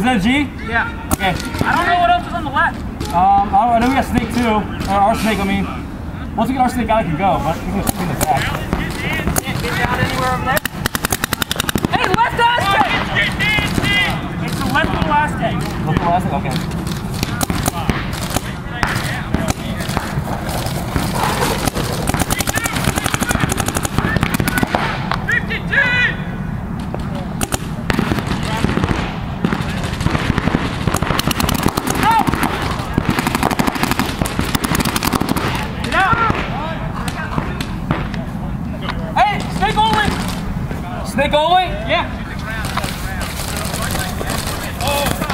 that a G? Yeah. Okay. I don't know what else is on the left. I know we got snake too. Our snake, I mean. Once we get our snake out, I can go, but we can just in the back. Can't get down anywhere over there. Hey, left Aztec! It's the left little Aztec. Left little Aztec? Okay. Snake only? Yeah. Oh.